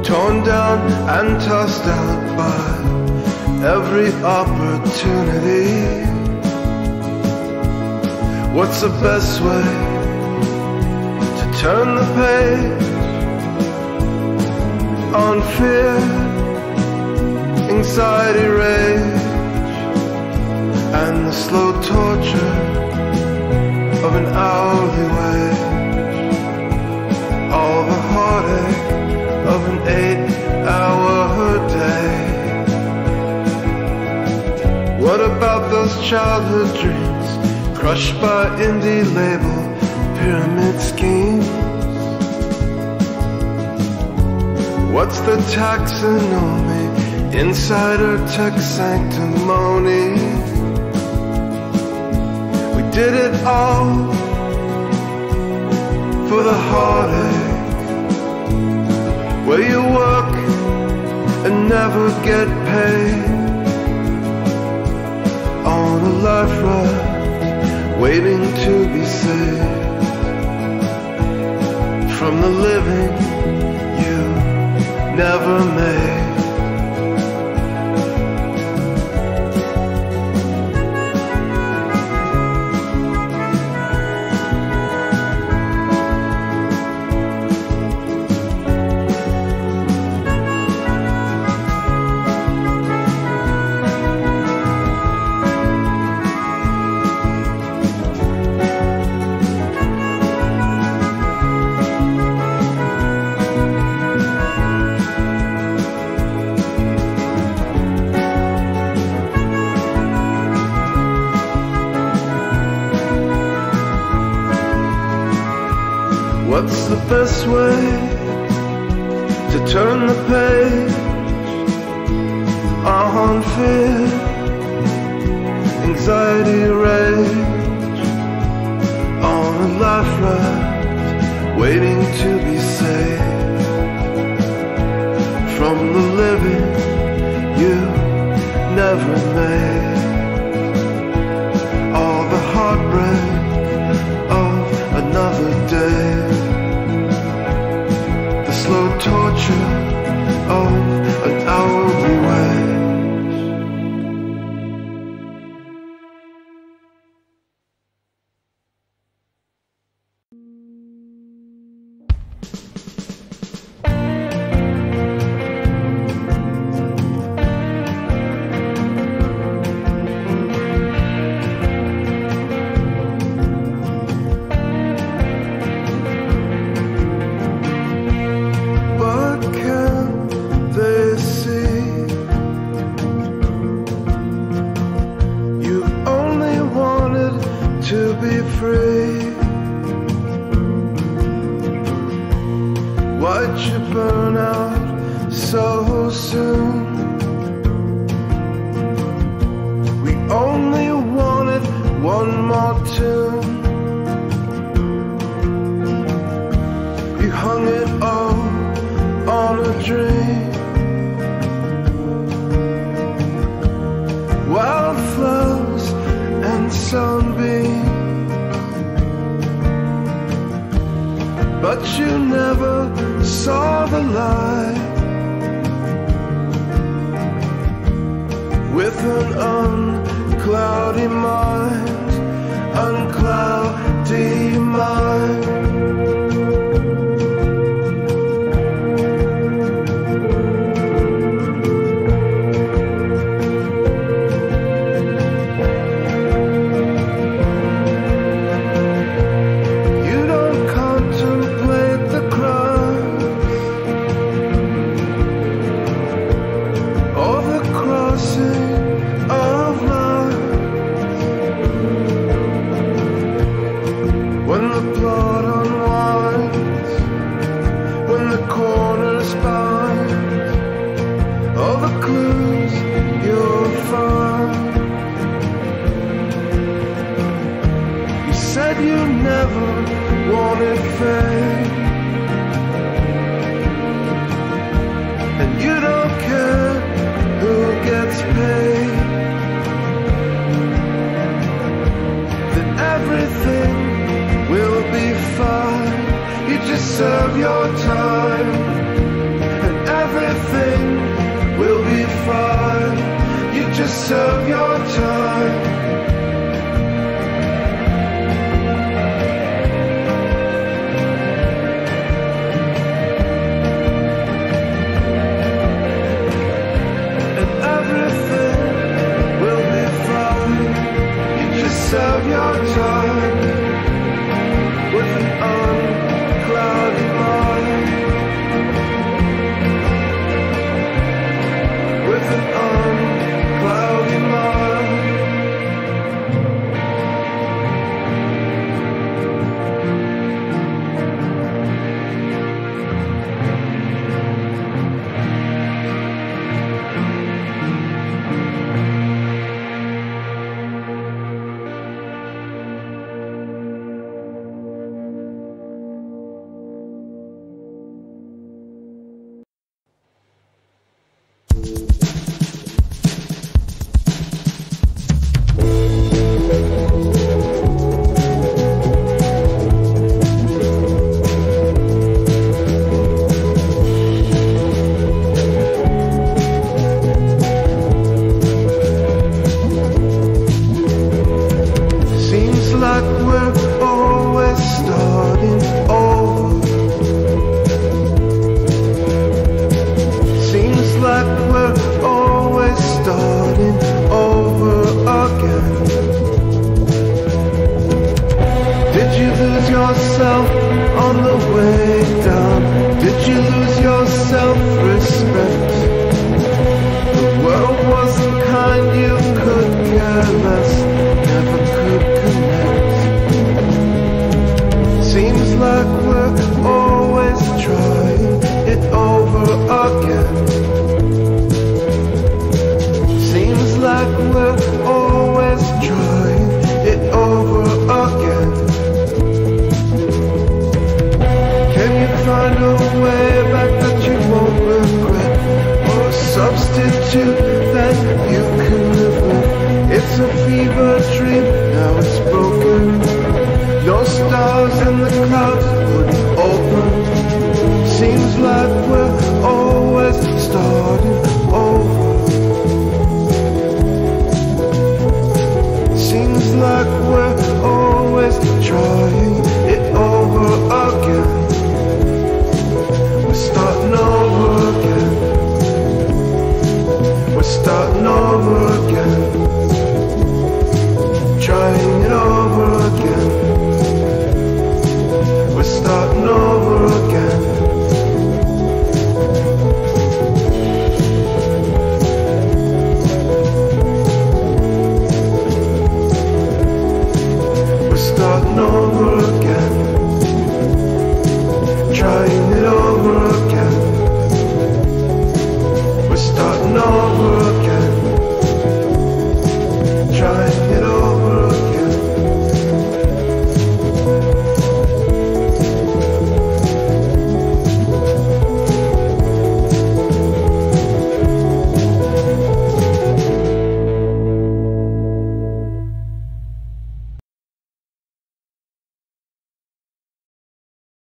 torn down and tossed out by every opportunity. What's the best way to turn the page on fear, anxiety, rage, and the slow torture of an hourly wage? All the heartache of an 8-hour day. What about those childhood dreams crushed by indie label pyramid schemes? What's the taxonomy, insider tech sanctimony? We did it all for the heartache, where you work and never get paid, on a life raft waiting to be saved from the living you never made. What's the best way to turn the page on fear, anxiety, rage, on a life raft waiting to be saved from the living you never made? All the heartbreak of another day, the slow torture of an hourly wage. To be free, why'd you burn out so soon? We only wanted one more tune. You hung it all on a dream. Wildflowers and sunbeams, but you never saw the light. With an uncloudy mind, uncloudy mind. When the plot unwinds, when the corners bind, all the clues you'll find. You said you never wanted fame, and you don't care who gets paid. That everything will be fine, you just serve your time, and everything will be fine. You just serve your time. And everything will be fine. You just serve your time with an uncloudy mind. With an uncloudy mind. Like we're always starting over. Seems like we're always starting over again. Did you lose yourself on the way down? Did you lose your self-respect? The world wasn't kind, you could care less, never could connect. Seems like we're always trying it over again. Seems like we're always trying it over again. Can you find a way back that you won't regret? Or a substitute that you can live with? It's a fever dream, now it's broken. No stars in the clouds wouldn't open. Seems like we're always starting over. Seems like we're always trying it over again. We're starting over again. We're starting over again. Trying it over again. We're starting over again. We're starting over again. Trying it over again.